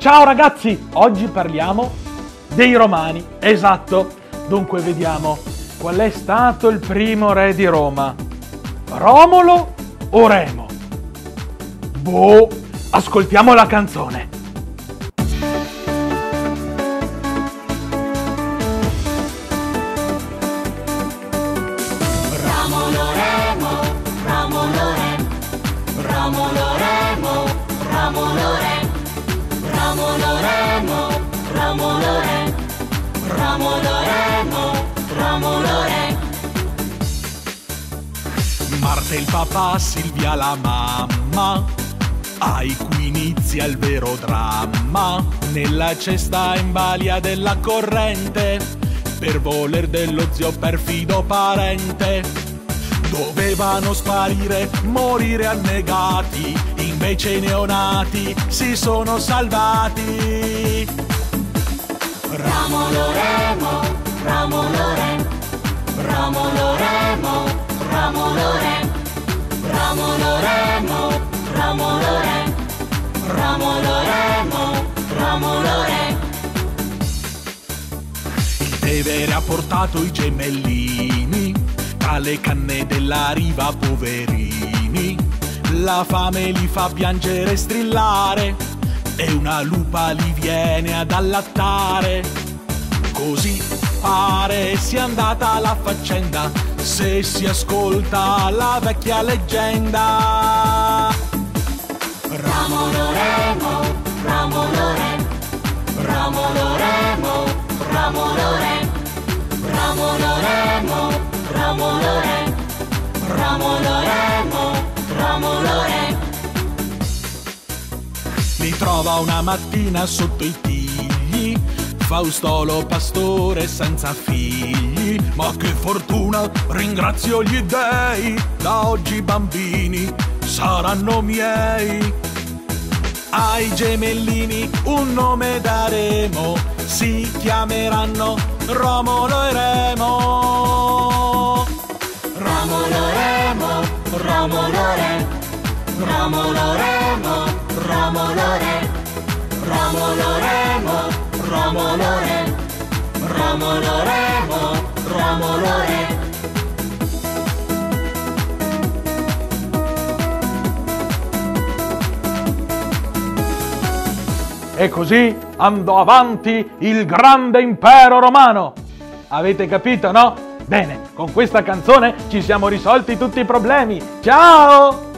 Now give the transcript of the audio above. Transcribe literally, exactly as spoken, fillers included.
Ciao ragazzi, oggi parliamo dei Romani, esatto. Dunque vediamo, qual è stato il primo re di Roma? Romolo o Remo? Boh, ascoltiamo la canzone. Romolo Remo, Romolo Re, Romolo Remo, Romolo Re, Romolo Remo, Romolo Re, Romolo Remo, Romolo Re. Marta il papà, Silvia la mamma, ai cui inizia il vero dramma. Nella cesta in balia della corrente, per voler dello zio perfido parente. Dovevano sparire, morire annegati, invece i neonati si sono salvati. Romolo Remo, Romolo Re, Romolo Remo, Romolo Re, Romolo Remo, Romolo Re, Romolo Remo, Romolo Re. Il Tevere ha portato i gemellini tra le canne della riva, poverini. La fame li fa piangere e strillare e una lupa li viene ad allattare. Così pare sia andata la faccenda, se si ascolta la vecchia leggenda. Romolo Remo, Romolo Re, Romolo Remo, Romolo Re, Romolo Remo, Romolo Re, Romolo Remo, Romolo Re. Li trova una mattina sotto i tigli, Faustolo pastore senza figli. Ma che fortuna, ringrazio gli dèi, da oggi i bambini saranno miei. Ai gemellini un nome daremo, si chiameranno Romolo e Remo. Romolo Remo, Romolo Re, Romolo Remo, Romolo Re, Romolo Remo, Romolo Re, Romolo Remo, Romolo Re. E così andò avanti il grande impero romano. Avete capito, no? Bene, con questa canzone ci siamo risolti tutti i problemi. Ciao!